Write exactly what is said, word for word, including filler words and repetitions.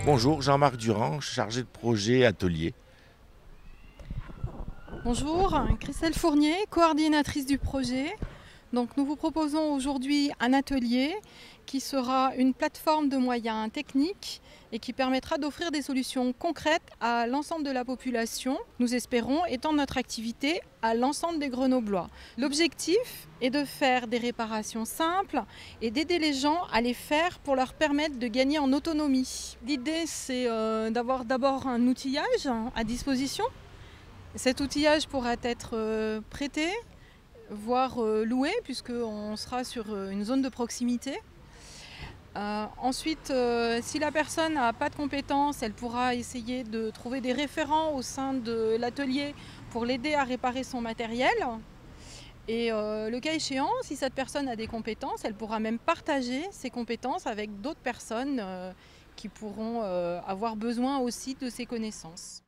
Bonjour, Jean-Marc Durand, chargé de projet atelier. Bonjour, Christelle Fournier, coordinatrice du projet. Donc, nous vous proposons aujourd'hui un atelier qui sera une plateforme de moyens techniques et qui permettra d'offrir des solutions concrètes à l'ensemble de la population, nous espérons étendre notre activité à l'ensemble des Grenoblois. L'objectif est de faire des réparations simples et d'aider les gens à les faire pour leur permettre de gagner en autonomie. L'idée, c'est euh, d'avoir d'abord un outillage à disposition. Cet outillage pourra être euh, prêté, voire euh, loué, puisqu'on sera sur euh, une zone de proximité. Euh, ensuite, euh, si la personne n'a pas de compétences, elle pourra essayer de trouver des référents au sein de l'atelier pour l'aider à réparer son matériel. Et euh, le cas échéant, si cette personne a des compétences, elle pourra même partager ses compétences avec d'autres personnes euh, qui pourront euh, avoir besoin aussi de ses connaissances.